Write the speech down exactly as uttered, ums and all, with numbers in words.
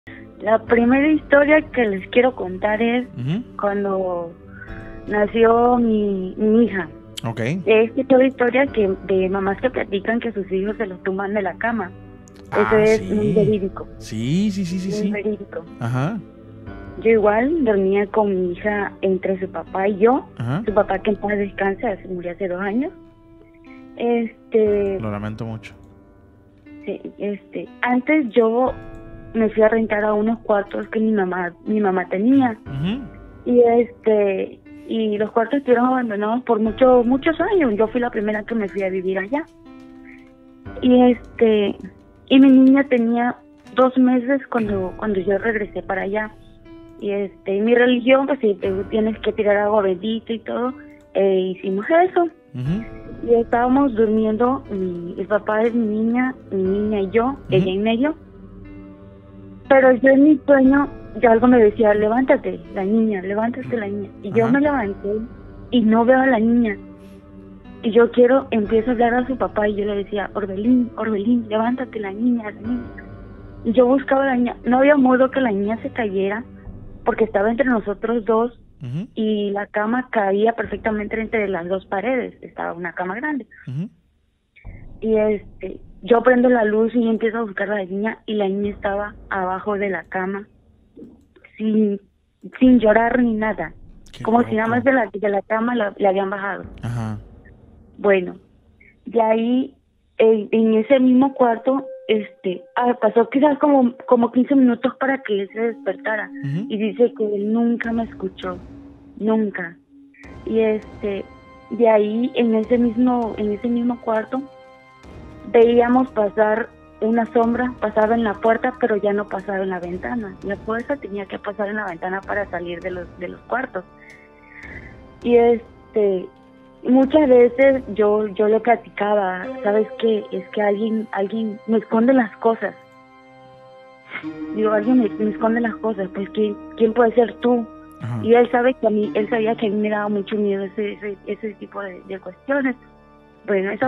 La primera historia que les quiero contar es Uh-huh. cuando nació mi, mi hija. Ok. He escuchado historias que, de mamás que platican que sus hijos se los tumban de la cama. Eso Ah, es sí. muy verídico. Sí, sí, sí, sí, Muy sí. verídico. Ajá. Yo igual dormía con mi hija entre su papá y yo. Ajá. Su papá, que en paz descanse, se murió hace dos años. Este, Lo lamento mucho. sí, este, antes yo me fui a rentar a unos cuartos que mi mamá, mi mamá tenía. Uh-huh. Y este, y los cuartos estuvieron abandonados por muchos, muchos años. Yo fui la primera que me fui a vivir allá. Y este, y mi niña tenía dos meses cuando, cuando yo regresé para allá. Y este, y mi religión, pues si te tienes que tirar agua bendita y todo, eh, hicimos eso. Uh-huh. Y estábamos durmiendo, mi, el papá de mi niña, mi niña y yo, Uh-huh. ella en medio. Pero yo en mi sueño, ya algo me decía, levántate, la niña, levántate la niña. Y yo Ajá. me levanté y no veo a la niña. Y yo quiero, empiezo a hablar a su papá y yo le decía, Orbelín, Orbelín, levántate la niña, la niña. Y yo buscaba a la niña, no había modo que la niña se cayera porque estaba entre nosotros dos. Uh-huh. Y la cama caía perfectamente entre las dos paredes, estaba una cama grande. Uh-huh. Y este, yo prendo la luz y empiezo a buscar a la niña y la niña estaba abajo de la cama, sin, sin llorar ni nada, Qué como loco. si nada más de la, de la cama la, le habían bajado. Ajá. Bueno, de ahí, en, en ese mismo cuarto, este, ah, pasó quizás como, como quince minutos para que él se despertara. Uh-huh. Y dice que él nunca me escuchó, nunca. Y este, de ahí en ese mismo, en ese mismo cuarto, veíamos pasar una sombra, pasaba en la puerta, pero ya no pasaba en la ventana. La fuerza tenía que pasar en la ventana para salir de los, de los cuartos. Y este, muchas veces yo, yo le platicaba, ¿sabes qué? Es que alguien, alguien me esconde las cosas. Digo, alguien me, me esconde las cosas, pues ¿quién, quién puede ser tú? Ajá. Y él sabe que a mí, él sabía que a mí me daba mucho miedo ese, ese, ese tipo de, de cuestiones. Bueno, eso